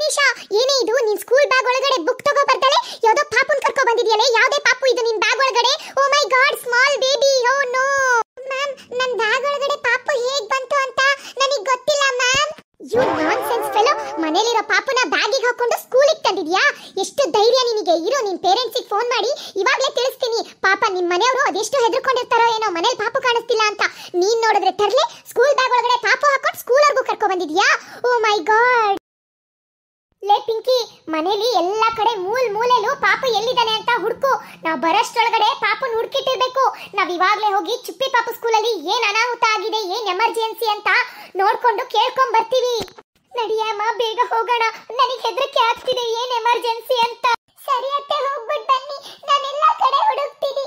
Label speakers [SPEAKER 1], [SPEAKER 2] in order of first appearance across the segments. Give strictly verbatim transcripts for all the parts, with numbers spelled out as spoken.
[SPEAKER 1] ನಿಮಿಷ, ಏನೇ ಇದು? ನಿನ್ ಸ್ಕೂಲ್ ಬ್ಯಾಗ್ ಒಳಗಡೆ ಬುಕ್ ತಗೋ ಬರ್ತಾಳೆ, ಯಾವ್ದೋ ಪಾಪುನ್ ಕರ್ಕೊ ಬಂದಿದ್ಯಲ್ಲ. ಯಾವ್ದೇ ಪಾಪು ಇದು ನಿನ್ ಬ್ಯಾಗ್ ಒಳಗಡೆ? Oh my god, small baby. Oh no ma'am, ನನ್ ಬ್ಯಾಗ್ ಒಳಗಡೆ ಪಾಪು ಹೇಗ್ ಬಂತು ಅಂತ ನನಗೆ ಗೊತ್ತಿಲ್ಲ ಮ್ಯಾಮ್. ಯು ನಾನ್ಸೆನ್ಸ್ ಫೆಲೋ, ಮನೇಲಿರೋ ಪಾಪುನ ಬ್ಯಾಗಿಗೆ ಹಾಕೊಂಡು ಸ್ಕೂಲಿಗೆ ತಂದಿದ್ಯಾ? ಎಷ್ಟು ಧೈರ್ಯ ನಿನಗೆ? ಇರೋ ನಿನ್ ಪೇರೆಂಟ್ಸಿಗೆ ಫೋನ್ ಮಾಡಿ ಇವಾಗ್ಲೇ ತಿಳಿಸ್ತೀನಿ. ಪಾಪ ನಿಮ್ ಮನೆಯವರು ಅದೆಷ್ಟು ಹೆದರ್ಕೊಂಡಿರ್ತಾರೋ ಏನೋ, ಮನೇಲಿ ಪಾಪು ಕಾಣಿಸ್ತಿಲ್ಲ ಅಂತ. ನೀನ್ ನೋಡಿದ್ರೆ ತರ್ಲೆ, ಸ್ಕೂಲ್ ಬ್ಯಾಗ್ ಒಳಗಡೆ ಪಾಪು ಹಾಕೊಂಡು ಸ್ಕೂಲ್ವರೆಗೂ ಕರ್ಕೊ ಬಂದಿದ್ಯಾ? Oh my god. ಲೇ ಪಿಂಕಿ, ಮನೇಲಿ ಎಲ್ಲಾ ಕಡೆ ಮೂಲ್ ಮೂಲೆಲು ಪಾಪು ಎಲ್ಲಿದ್ದಾನೆ ಅಂತ ಹುಡುಕು. ನಾವು ಬರಷ್ಟೊಳಗಡೆ ಪಾಪುನ್ ಹುಡುಕಿಟ್ಟಿರ್ಬೇಕು. ನಾವ್ ಇವಾಗ್ಲೇ ಹೋಗಿ ಚುಪ್ಪಿ ಪಾಪು ಸ್ಕೂಲಲ್ಲಿ ಏನ್ ಅನಾಹುತ ಆಗಿದೆ, ಏನ್ ಎಮರ್ಜೆನ್ಸಿ ಅಂತ ನೋಡ್ಕೊಂಡು ಕೇಳ್ಕೊಂಡ್ ಬರ್ತೀವಿ. ನಡಿಯಮ್ಮ, ಬೇಗ ಹೋಗೋಣ. ನನಗೆ ಹೆದರಿಕೆ ಆಗ್ತಿದೆ, ಏನ್ ಎಮರ್ಜೆನ್ಸಿ ಅಂತ. ಸರಿ ಅತ್ತೆ, ಹೋಗ್ಬಿಟ್ಟು ಬನ್ನಿ, ನಾನೆಲ್ಲಾ ಕಡೆ ಹುಡುಕ್ತೀನಿ.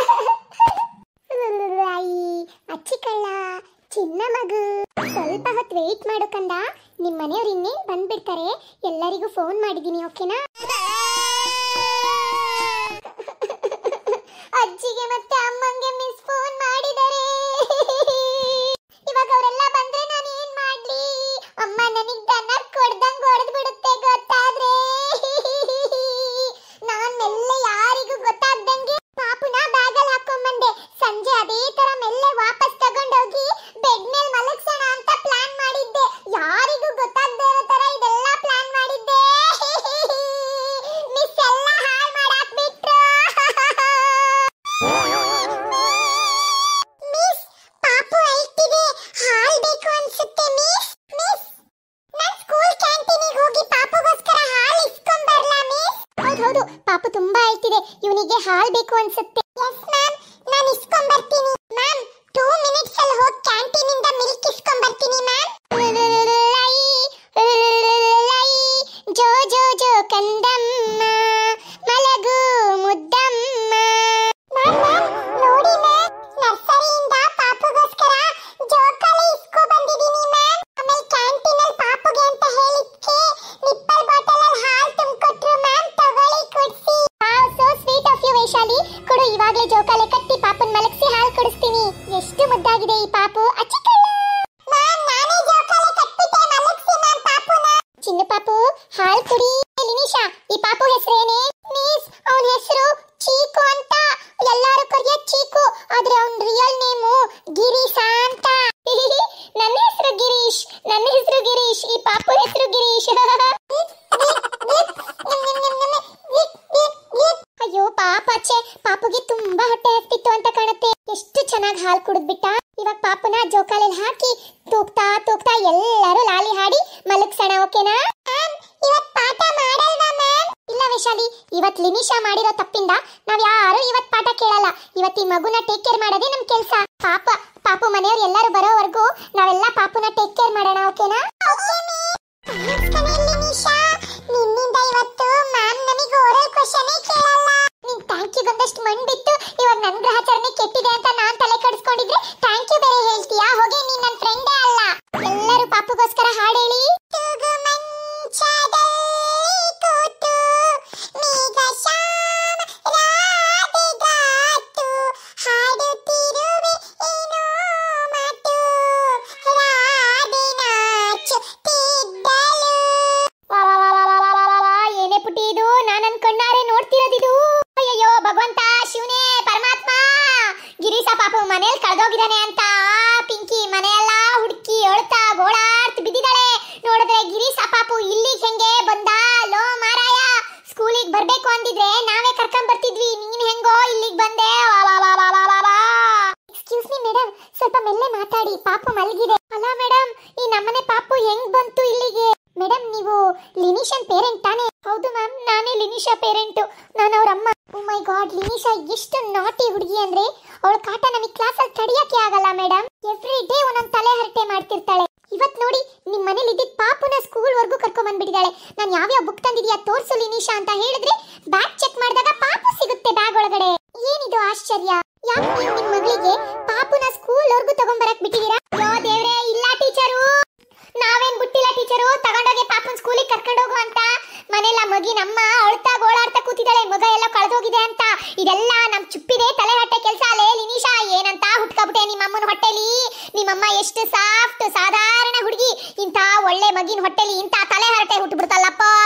[SPEAKER 1] ಅಚ್ಚಿ ಕಳ್ಳ, ಚಿನ್ನ ಮಗು, ಸ್ವಲ್ಪ ಹೊತ್ತು ವೇಟ್ ಮಾಡು ಕಂದ. ನಿಮ್ ಮನೆಯವ್ರು ಇನ್ನೇನ್ ಬಂದ್ಬಿಡ್ತಾರೆ. ಎಲ್ಲರಿಗೂ ಫೋನ್ ಮಾಡಿದೀನಿ, ಓಕೆನಾ? ಅಜ್ಜಿಗೆ ಮತ್ತೆ ಅಮ್ಮಂಗೆ ಮಿಸ್ ಫೋನ್ ಮಾಡಿದ್ದಾರೆ. ಇವಾಗ ಅವರೆಲ್ಲ ಬಂದ್ರೆ ನಾನು ಏನ್ ಮಾಡ್ಲಿ? ಅಮ್ಮ ನನಗ್ ದನ ಕೊಡ್ದಂಗ್ ಹೊಡೆದ್ ಬಿಡುತ್ತೆ ಗೊತ್ತಾದ್ರೆ. ನಾನ್ ಮೆಲ್ಲೆ ಯಾರಿಗೂ ಗೊತ್ತಾಗ್ದಂಗೆ ಪಾಪುನ ಬ್ಯಾಗಲ್ಲಿ ಹಾಕೊಂಡ್ಬಂದೆ. ಸಂಜೆ ಅದೇ ತರ ಮೆಲ್ಲೆ ವಾಪಸ್ ತಗೊಂಡೋಗಿ ಬೆಡ್ ಮೇಲೆ ಮಲಗ್ಸೋಣ ಅಂತ ಪ್ಲಾನ್ ಮಾಡಿದ್ದೆ. ಯಾರಿಗೂ ಗೊತ್ತಾಗದೇ ಇರೋ ತರ ಇದೆಲ್ಲ ಪ್ಲಾನ್ ಮಾಡಿದ್ದೆ. ಮಿಸ್ ಎಲ್ಲ ಹಾಳು ಮಾಡಾಕ್ ಬಿಟ್ರು. ಮಿಸ್, ಪಾಪು ಅಳ್ತಿದೆ, ಹಾಲು ಬೇಕು ಅನ್ಸುತ್ತೆ. ಮಿಸ್ ಮಿಸ್ ನಾನು ಸ್ಕೂಲ್ ಕ್ಯಾಂಟೀನಿಗೆ ಹೋಗಿ ಪಾಪುಗೋಸ್ಕರ ಹಾಲು ಇಸ್ಕೊಂಡ್ ಬರ್ಲಾ ಮಿಸ್? ಹೌದು ಹೌದು, ಪಾಪು ತುಂಬಾ ಅಳ್ತಿದೆ, ಇವನಿಗೆ ಹಾಲು ಬೇಕು ಅನ್ಸುತ್ತೆ. ಎಸ್ ಮ್ಯಾಮ್, ನಾನು ಇಸ್ಕೊಂಡ್ ಬರ್ತೀನಿ ಮ್ಯಾಮ್. ಟೂ ಮಿನಿಟ್ಸ್ ಅಲ್ಲಿ ಹೋಗಿ ಕ್ಯಾಂಟೀನ್ ಇಂದ ಮಿಲ್ಕ್ ಇಸ್ಕೊಂಡ್ ಬರ್ತೀನಿ ಮ್ಯಾಮ್. ಜೋ ಜೋ ಜೋ ಕಂದಮ್ಮ, ಮಲಗು ಮುದ್ದಮ್ಮ. ನೋಡಿ ಮ್ಯಾಮ್, ನರ್ಸರಿಯಿಂದ ಪಾಪುಗೋಸ್ಕರ ಜೋಕಾಲಿ ಇಸ್ಕೊ ಬಂದಿದ್ದೀನಿ ಮ್ಯಾಮ್. ಆಮೇಲೆ ಕ್ಯಾಂಟೀನ್ ಅಲ್ಲಿ ಪಾಪುಗೆ ಅಂತ ಹೇಳಿದ್ಕೆ ನಿಪ್ಪಲ್ ಬಾಟಲ್ ಅಲ್ಲಿ ಹಾಲು ತುಂಬಿಕೊಟ್ರು ಮ್ಯಾಮ್. ತಗೊಳ್ಳಿ, ಕುಡಿಸಿ. Wow, so sweet of you Vaishali. ಕೊಡು, ಇವಾಗಲೇ ಜೋಕಾಲಿ ಕಟ್ಟಿ ಪಾಪುನ್ ಮಲಗಿಸಿ ಹಾಲು ಕುಡಿಸ್ತೀನಿ. ಎಷ್ಟು ಮುದ್ದಾಗಿದೆ ಈ ಪಾಪು. ಅಚ್ಚಿ ಕಳ್ಳ. ಮ್ಯಾಮ್, ನಾನೇ ಜೋಕಾಲಿ ಕಟ್ಬಿಟ್ಟೆ, ಮಲಗಿಸಿ ಮ್ಯಾಮ್ ಪಾಪುನ. ಚಿನ್ನು ಪಾಪು, ಹಾಲು ಕುಡಿ. ಲಿನಿಶಾ, ಈ ಪಾಪು ಹೆಸರೇನೆ? ಮಿಸ್, ಅವನ ಹೆಸರು ಚೀಕು ಅಂತ. ಎಲ್ಲರೂ ಕರೆಯೋ ಚೀಕು, ಆದ್ರೆ ಅವನ ರಿಯಲ್ ನೇಮು ಗಿರೀಶ ಅಂತ. ನನ್ನ ಹೆಸರು ಗಿರೀಶ್, ನನ್ನ ಹೆಸರು ಗಿರೀಶ್. ಈ ಪಾಪು ಹೆಸರು ಗಿರೀಶ್. ಅಯ್ಯೋ ಪಾಪ, ಅಚ್ಚೆ, ಪಾಪುಗೆ ತುಂಬಾ ಹೊಟ್ಟೆ ಹಸ್ತಿತ್ತು ಅಂತ ಕಾಣುತ್ತೆ. ಎಷ್ಟು ಚೆನ್ನಾಗಿ ಹಾಲು ಕುಡಿದ್ಬಿಟ್ಟ. ಇವಾಗ ಪಾಪುನ ಜೋಕಾಲಿಯಲ್ಲಿ ಹಾಕಿ ತೂಗ್ತಾ ತೂಗ್ತಾ ಎಲ್ಲರೂ ಲಾಲಿ ಹಾಡಿ ಮಲಗ್ಸೋಣ, ಓಕೆನಾ? ಇವತ್ ಪಾಠ ಮಾಡಲ್ವಾ ಮ್ಯಾಮ್? ಇಲ್ಲ ವೈಶಾಲಿ, ಇವತ್ ಲಿನಿಶಾ ಮಾಡಿರೋ ತಪ್ಪಿಂದ ನಾವ್ ಯಾರು ಇವತ್ ಪಾಠ ಕೇಳಲ್ಲ. ಇವತ್ ಈ ಮಗುನ ಟೇಕ್ ಕೇರ್ ಮಾಡೋದೇ ನಮ್ ಕೆಲ್ಸ. ಪಾಪ ಪಾಪು ಮನೆಯವ್ರು ಎಲ್ಲರೂ ಬರೋವರೆಗೂ ನಾವೆಲ್ಲ ಪಾಪುನ ಟೇಕ್ ಕೇರ್ ಮಾಡೋಣ, ಓಕೆನಾ? ನಿನ್ನಿಂದ ಇವತ್ತು ಮ್ಯಾಮ್ ನಮಗೆ ಓರಲ್ ಕ್ವೆಶ್ಚನ್ ಕೇಳಲ್ಲ. ನೀನ್ ಥ್ಯಾಂಕ್ ಯು ಬಂದಷ್ಟು ಮಣ್ಣು ಬಿತ್ತು. ಇವಾಗ ನನ್ ಗ್ರಹಚಾರಣೆ ಕೆಟ್ಟಿದೆ ಅಂತ ನಾನ್ ತಲೆ ಕೆಡಿಸ್ಕೊಂಡಿದ್ರೆ ಥ್ಯಾಂಕ್ ಯು ಬೇರೆ ಹೇಳ್ತೀಯಾ? ಹೋಗಿ ನೀನ್ ನನ್ ಫ್ರೆಂಡೇ ಅಲ್ಲ. ಎಲ್ಲರೂ ಪಾಪುಗೋಸ್ಕರ ಹಾಡು ಹೇಳಿ. ಮನೇಲಿ ಕಳೆದೋಗಿದ್ದಾನೆ ಅಂತ ಪಿಂಕಿ ಮನೆಯೆಲ್ಲ ಹುಡುಕಿ ಅಳ್ತಾ ಗೋಳಾಡ್ತಿ ಬಿದ್ದಿದ್ದಾಳೆ. ನೋಡಿದ್ರೆ ಗಿರೀಶ ಪಾಪು ಇಲ್ಲಿಗೆ ಹೆಂಗೆ ಬಂದ? ಲೋ ಮಾರಾಯ, ಸ್ಕೂಲಿಗೆ ಬರ್ಬೇಕು ಅಂದಿದ್ರೆ ನಾವೇ ಕರ್ಕೊಂಡ್ ಬರ್ತಿದ್ವಿ, ನೀನ್ ಹೆಂಗೋ ಇಲ್ಲಿಗೆ ಬಂದೆ? ಎಕ್ಸ್ಕ್ಯೂಸ್ ಮೀ ಮೇಡಮ್, ಸ್ವಲ್ಪ ಮೆಲ್ಲೆ ಮಾತಾಡಿ, ಪಾಪು ಮಲಗಿದೆ. ಅಲ್ಲ ಮೇಡಮ್, ಈ ನಮ್ಮನೆ ಪಾಪು ಹೆಂಗ್ ಬಂತು ಇಲ್ಲಿಗೆ? ಮೇಡಮ್, ನೀವು ಲಿನಿಶನ್ ಪೇರೆಂಟ್ ತಾನೇ? ಹೌದು ಮ್ಯಾಮ್, ನಾನೇ ಲಿನಿಶಾ ಪೇರೆಂಟು, ನಾನು ಅವ್ರ ಅಮ್ಮ. ಓ ಮೈ ಗಾಡ್, ಲಿನಿಶಾ ಎಷ್ಟು ನಾಟಿ ಹುಡುಗಿ ಅಂದ್ರೆ ಅವಳ ಕಾಟ ನಮಗೆ ಕ್ಲಾಸಲ್ಲಿ ತಡಿಯಕ್ಕೆ ಆಗಲ್ಲ ಮೇಡಮ್. ಎವ್ರಿ ಡೇ ಒಂದೊಂದು ತಲೆ ಹರಟೆ ಮಾಡ್ತಿರ್ತಾಳೆ. ಇವತ್ ನೋಡಿ ನಿಮ್ ಮನೇಲಿ ಇದ್ದಿದ್ ಪಾಪುನ ಸ್ಕೂಲ್ ವರ್ಗೂ ಕರ್ಕೊಂಡ್ ಬಂದ್ಬಿಟ್ಟಿದ್ದಾಳೆ. ನಾನು ಯಾವ್ಯಾವ ಬುಕ್ ತಂದಿದ್ಯಾ ತೋರ್ಸು ಲಿನಿಶಾ ಅಂತ ಹೇಳಿದ್ರೆ ಬ್ಯಾಗ್ ಚೆಕ್ ಮಾಡಿದಾಗ ಪಾಪು ಸಿಗುತ್ತೆ ಬ್ಯಾಗ್ ಒಳಗಡೆ. ಏನಿದು ಆಶ್ಚರ್ಯ? ಯಾಕೆ ನೀವು ನಿಮ್ ಮಗಳಿಗೆ ಪಾಪುನ ಸ್ಕೂಲ್ ವರ್ಗೂ ತಗೊಂಡ್ಬರಕ್ ಬಿಟ್ಟಿದ್ದೀರಾ? ಯೋ ದೇವ್ರೆ, ಇಲ್ಲ ಟೀಚರು, ನಾವೇನ್ ಬಿಟ್ಟಿಲ್ಲ ಟೀಚರು, ತಗೊಂಡೋಗಿ ಪಾಪುನ ಸ್ಕೂಲಿಗೆ ಕರ್ಕೊಂಡು ಹೋಗು ಅಂತ. ಮನೆಲ್ಲ ಮಗಿ ನಮ್ಮ ಅಳ್ತಾ ಗೋಳಾಡ್ತಾ ಕೂತಿದ್ದಾಳೆ, ಮಗ ಎಲ್ಲ ಕಳೆದೋಗಿದೆ ಅಂತ. ಇದೆಲ್ಲ ನಮ್ ಚುಪ್ಪಿದೆ ತಲೆ ಹೊಟ್ಟೆ ಕೆಲಸ. ಅಲ್ಲೇ ಲಿನಿಶಾ, ಏನಂತ ಹುಟ್ಕಬಿಟ್ಟೆ ನಿಮ್ಮ ಅಮ್ಮನ ಹೊಟ್ಟೆಲಿ? ನಿಮ್ಮಮ್ಮ ಎಷ್ಟು ಸಾಫ್ಟ್ ಸಾಧಾರಣ ಹುಡುಗಿ, ಇಂತ ಒಳ್ಳೆ ಮಗಿನ ಹೊಟ್ಟೆಲಿ ಇಂತ ತಲೆ ಹರಟೆ ಹುಟ್ಟುಬಿಡ್ತಲ್ಲಪ್ಪ.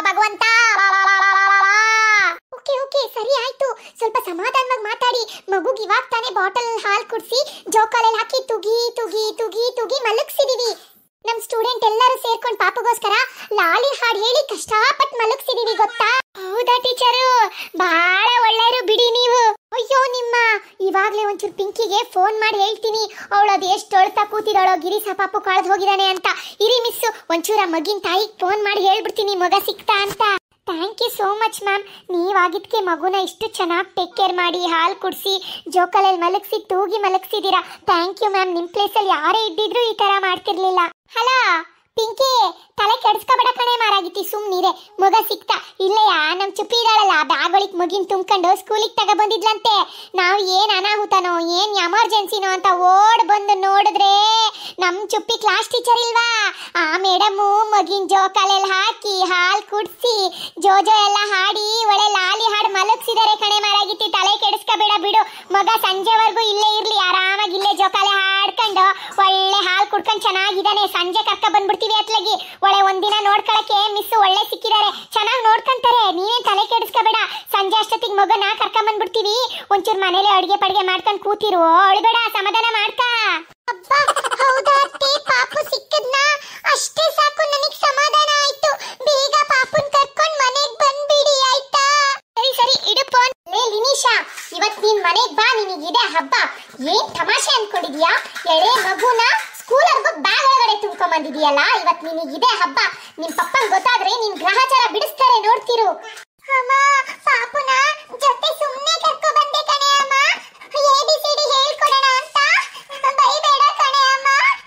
[SPEAKER 1] ಬಾಟಲ್ ಹಾಲು ಕುಡಿಸಿ ಜೋಕಾಲಲ್ಲಿ ಹಾಕಿ ತುಗಿ ತುಗಿ ತುಗಿ ತುಗಿ ಮಲಗಿಸಿದೀವಿ. ನಮ್ ಸ್ಟೂಡೆಂಟ್ ಎಲ್ಲರೂ ಸೇರ್ಕೊಂಡು ಪಾಪಗೋಸ್ಕರ ಲಾಲಿ ಹಾಡು ಹೇಳಿ ಕಷ್ಟಪಟ್ಟು ಮಲಗಿಸಿದೀವಿ ಗೊತ್ತಾ? ಹೌದಾ ಟೀಚರು, ಬಹಳ ಒಳ್ಳೆಯರು ಬಿಡಿ ನೀವು. ಅಯ್ಯೋ ನಿಮ್ಮ ಇವಾಗ್ಲೇ ಒಂಚೂರು ಪಿಂಕಿಗೆ ಫೋನ್ ಮಾಡಿ ಹೇಳ್ತೀನಿ, ಅವಳು ಅದು ಎಷ್ಟು ಅಳ್ತಾ ಕೂತಿದಾಳೋ ಗಿರೀಶ ಪಾಪು ಕಳೆದು ಹೋಗಿದ್ದಾನೆ ಅಂತ. ಇರಿ ಮಿಸ್, ಒಂಚೂರ ಮಗಿನ ತಾಯಿಗೆ ಫೋನ್ ಮಾಡಿ ಹೇಳ್ಬಿಡ್ತೀನಿ ಮಗ ಸಿಕ್ತಾ ಅಂತ. Thank you so much ma'am. ನೀವಾಗಿದ್ದಕ್ಕೆ ಮಗುನ ಇಷ್ಟು ಚೆನ್ನಾಗಿ ಟೇಕ್ ಕೇರ್ ಮಾಡಿ ಹಾಲು ಕುಡಿಸಿ ಜೋಕಾಲಲ್ಲಿ ಮಲಗಿಸಿ ತೂಗಿ ಮಲಗಿಸಿದ್ದೀರಾ. Thank you ma'am. ನಿಮ್ಮ ಪ್ಲೇಸಲ್ಲಿ ಯಾರೇ ಇದ್ದಿದ್ರು ಈ ಥರ ಮಾಡ್ತಿರ್ಲಿಲ್ಲ. ಹಲೋ ಪಿಂಕಿ, ತಲೆ ಕೆಡಿಸ್ಕೊಬೇಡ ಕಣೆ ಮಾರಾಗಿತಿ, ಸುಮ್ಮನಿರೆ. ಮಗ ಸಿಕ್ತಾ ಇಲ್ಲಯ್ಯ? ನಮ್ಮ ಚುಪ್ಪಿ ಇದ್ದಾಳಲ್ಲ, ಬ್ಯಾಗ್ ಒಳಗೆ ಮಗಿನ ತುಂಬ್ಕೊಂಡು ಸ್ಕೂಲಿಗೆ ತಗೋ ಬಂದಿದ್ಲಂತೆ. ನಾವು ಏನು ಅನಾಹುತನೋ ಏನು ಎಮರ್ಜೆನ್ಸಿನೋ ಅಂತ ಓಡ್ ಬಂದು ನೋಡಿದ್ರೆ ನಮ್ಮ ಚುಪ್ಪಿ ಕ್ಲಾಸ್ ಟೀಚರ್ ಇಲ್ವಾ, ಆ ಮೇಡಮು ಮಗಿನ ಜೋಕಾಲೆಲ್ಲ ಹಾಕಿ ಹಾಲು ಕುಡಿಸಿ ಜೋಜೋ ಎಲ್ಲ ಹಾಡಿ ಒಳ್ಳೆ ಲಾಲಿ ಹಾಡು ಮಲಗಿಸಿದಾರೆ ಕಣೆ ಮಾರಾಗಿತಿ. ತಲೆ ಕೆಡಿಸ್ಕೊಬೇಡ ಬಿಡು. ಮಗ ಸಂಜೆವರೆಗೂ ಇಲ್ಲೇ ಇರ್ಲಿ, ಆರಾಮಾಗಿ ಇಲ್ಲೇ ಜೋಕಾಲೆ ಹಾಡ್ಕೊಂಡು ಒಳ್ಳೆ ಹಾಲು ಕುಡ್ಕೊಂಡು ಚೆನ್ನಾಗಿದ್ದಾನೆ. ಸಂಜೆ ಕರ್ಕ ಬಂದ್ಬಿಡ್ತೀವಿ ಅತ್ಲಾಗಿ. ಒಳ್ಳೆ ಒಂದಿನ ನೋಡ್ಕೊಳಕ್ಕೆ ಮಿಸ್ ಒಳ್ಳೆ ಸಿಕ್ಕಿದ್ದಾರೆ, ಚೆನ್ನಾಗಿ ನೋಡ್ಕೊಂತಾರೆ. ನೀನೇನ್ ತಲೆ ಕೆಡಿಸ್ಕೋಬೇಡ. ಸಂಜೆ ಅಷ್ಟೊತ್ತಿಗೆ ಮಗನ ಕರ್ಕೊಂಡ್ ಬಂದ್ಬಿಡ್ತೀವಿ. ಒಂಚೂರು ಮನೇಲಿ ಅಡುಗೆ ಪಡಿಗೆ ಮಾಡ್ಕೊಂಡು ಕೂತಿರು, ಅಳ್ಬೇಡ, ಸಮಾಧಾನ ಮಾಡ್ತಾ. ಅಬ್ಬಾ ಹೌದಾ ಅತ್ತೆ, ಪಾಪು ಸಿಕ್ಕದ್ನ ಅಷ್ಟೇ ಸಾಕು, ನನಗೆ ಸಮಾಧಾನ ಆಯ್ತು. ಬೇಗ ಪಾಪುನ್ ಕರ್ಕೊಂಡು ಮನೆಗೆ ಬಂದ್ಬಿಡಿ ಆಯ್ತಾ? ಸರಿ ಸರಿ ಇಡು ಫೋನ್. ಲೇ ಲಿನಿಶಾ, ಇವತ್ತು ನೀನ್ ಮನೆಗೆ ಬಾ, ನಿನಗಿದೆ ಹಬ್ಬ. ಏನ್ ತಮಾಷೆ ಅನ್ಕೊಂಡಿದ್ಯಾ? ಎಳೆ ಮಗುನ ಸ್ಕೂಲ್ ಹೋಗ್ಬೇಕು ಬ್ಯಾಗ್ ಒಳಗಡೆ ತುಂಬ್ಕೊಂಡ್ ಬಂದಿದೀಯಲ್ಲ, ಇವತ್ತು ನಿನಗಿದೆ ಹಬ್ಬ. ನಿಮ್ ಪಪ್ಪಂಗ್ ಗೊತ್ತಾದ್ರೆ ನಿನ್ ಗ್ರಹಚಾರ ಬಿಡಿಸ್ತಾರೆ, ನೋಡ್ತಿರು. ಅಮ್ಮ, ಪಾಪುನ ಜೊತೆ ಸುಮ್ಮನೆ ಕರ್ಕೊ ಬಂದೆ ಕಣೆ ಅಮ್ಮ, ಎ ಬಿ ಸಿ ಡಿ ಹೇಳ್ಕೊಡೋಣ ಅಂತ. ಬೈಬೇಡ ಕಣೆ ಅಮ್ಮ.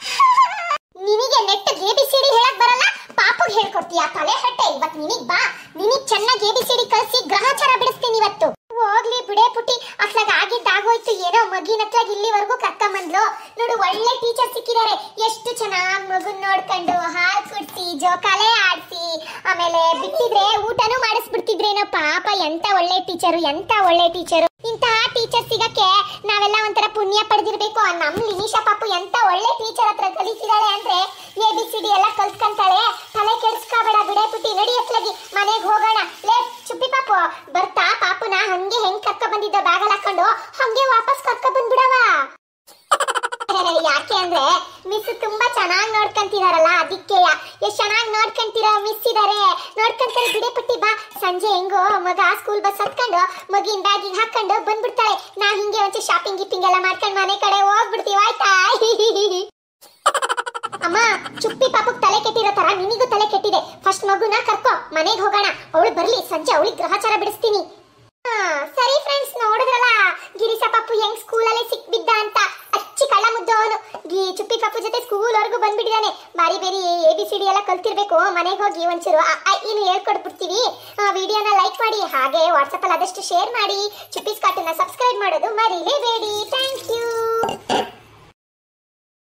[SPEAKER 1] ನಿನಗೆ ನೆಟ್ ಎ ಬಿ ಸಿ ಡಿ ಹೇಳಕ್ ಬರಲ್ಲ, ಪಾಪುಗೆ ಹೇಳ್ಕೊಡ್ತೀಯ? ತಲೆ ಹಟ್ಟೆ. ಇವತ್ತು ನಿನಗ್ ಬಾ, ನಿನಗ್ ಚೆನ್ನಾಗಿ ಎ ಬಿ ಸಿ ಡಿ ಕಲ್ಸಿ ಗ್ರಹಚಾರ ಬಿಡಿಸ್ತೀನಿ ಇವತ್ತು. ಹೋಗ್ಲಿ ಬಿಡೇ ಪುಟ್ಟಿ, ಅತ್ಲಾಗ ಆಗಿದ್ದಾಗೋಯ್ತು. ಏನೋ ಮಗಿನ ಹತ್ಲಾಗ ಇಲ್ಲಿವರೆಗೂ ಕರ್ಕೊಂಬಂದ್ಲು ನೋಡು. ಒಳ್ಳೆ ಟೀಚರ್ ಸಿಕ್ಕಿದ್ದಾರೆ, ಎಷ್ಟು ಚೆನ್ನಾಗಿ ಮಗುನ್ ನೋಡ್ಕೊಂಡು ಹಾಲು ಕುಡಿಸಿ ಜೋಕಾಲೆ ಆಡಿಸಿ ಆಮೇಲೆ ಬಿಟ್ಟಿದ್ರೆ ಊಟನೂ ಮಾಡಿಸ್ಬಿಡ್ತಿದ್ರೇನೋ. ಪಾಪ ಎಂತ ಒಳ್ಳೆ ಟೀಚರು, ಎಂತ ಒಳ್ಳೆ ಟೀಚರು. ಇಂತಹ ಟೀಚರ್ ಸಿಗಕ್ಕೆ ನಾವೆಲ್ಲ ಒಂಥರ ಪುಣ್ಯ ಪಡೆದಿರ್ಬೇಕು. ನಮ್ ಲಿನಿಶಾ ಪಾಪು ಎಂತ ಒಳ್ಳೆ ಟೀಚರ್ ಹತ್ರ ಕಲಿಸಿದಾಳೆ ಅಂದ್ರೆ ಎ ಬಿ ಸಿ ಡಿ ಎಲ್ಲ ಕಲ್ತ್ಕೊಂತಾಳೆ. ತಲೆ ಕೆಡಿಸ್ಕೋಬೇಡ ಬಿಡೇ ಪುಟ್ಟಿ, ನಡಿ ಅತ್ಲಾಗಿ ಮನೆಗೆ ಹೋಗೋಣ. ಲೇ ಚುಪ್ಪಿ ಪಾಪು, ಬರ್ತಾ ಪಾಪುನ ಹಂಗೆ ಹೆಂಗ್ ಕರ್ಕ ಬಂದಿದ್ದ ಬ್ಯಾಗಲ್ ಹಾಕೊಂಡು ಹಂಗೆ ವಾಪಸ್ ಕರ್ಕ ಬಂದ್ಬಿಡವ. ಯಾಕೆ ಅಂದ್ರೆ ಮಿಸ್ ತುಂಬಾ ಚೆನ್ನಾಗಿ ನೋಡ್ಕೊಂತಿದಾರಲ್ಲ, ಅದಕ್ಕೆ. ಎಷ್ಟ್ ಚೆನ್ನಾಗಿ ನೋಡ್ಕೊಂತೀರ ಮಿಸ್ ಇದಾರೆ, ನೋಡ್ಕೊಂತಾರೆ ಬಿಡೆ ಪುಟ್ಟಿ. ಬಾ, ಸಂಜೆ ಹೆಂಗೋ ಮಗ ಸ್ಕೂಲ್ ಬಸ್ ಹತ್ಕೊಂಡು ಮಗಿನ ಬ್ಯಾಗಿಗೆ ಹಾಕೊಂಡು ಬಂದ್ಬಿಡ್ತಾಳೆ. ನಾ ಹಿಂಗೆ ಒಂಚೂರು ಶಾಪಿಂಗ್ ಗಿಪ್ಪಿಂಗ್ ಎಲ್ಲ ಮಾಡ್ಕೊಂಡು ಮನೆ ಕಡೆ ಹೋಗ್ಬಿಡ್ತೀವಿ ಆಯ್ತಾ? ಅಮ್ಮ, ಚುಪ್ಪಿ ಪಾಪಕ್ ತಲೆ ಕೆಟ್ಟಿರೋ ತರ ನಿನಿಗೂ ತಲೆ ಕೆಟ್ಟಿದೆ. ಫಸ್ಟ್ ಮಗುನ ಕರ್ಕೋ, ಮನೆಗೆ ಹೋಗೋಣ. ಅವಳು ಬರ್ಲಿ, ಸಂಜೆ ಅವಳಿಗೆ ಗ್ರಹಚಾರ ಬಿಡಿಸ್ತೀನಿ. ಸರಿ ಫ್ರೆಂಡ್ಸ್, ನೋಡಿದ್ರಲ್ಲ ಗಿರೀಶ ಪಾಪು ಹೆಂಗ್ ಸ್ಕೂಲಲ್ಲಿ ಸಿಕ್ ಬಿದ್ದ ಅಂತ. ಅಚ್ಚಿ ಕಳ್ಳ ಮುದ್ದು ಅವನು. ಚುಪ್ಪಿ ಪಾಪು ಜೊತೆ ಸ್ಕೂಲ್ ವರ್ಗು ಬಂದ್ಬಿಟ್ಟಿದ್ದಾನೆ. ಬಾರಿ ಬೇರಿ ಎ ಬಿ ಸಿ ಡಿ ಎಲ್ಲ ಕಲ್ತಿರ್ಬೇಕು. ಮನೆಗೆ ಹೋಗಿ ಒಂಚೂರು ಇನ್ನು ಹೇಳ್ಕೊಟ್ಬಿಡ್ತೀವಿ. ವಿಡಿಯೋನ ಲೈಕ್ ಮಾಡಿ, ಹಾಗೆ ವಾಟ್ಸಪ್ ಅಲ್ಲಿ ಆದಷ್ಟು ಶೇರ್ ಮಾಡಿ. ಚುಪ್ಪೀಸ್ ಕಾರ್ಟೂನ್ ಸಬ್ಸ್ಕ್ರೈಬ್ ಮಾಡೋದು ಮರಿಲೇಬೇಡಿ. Thank you.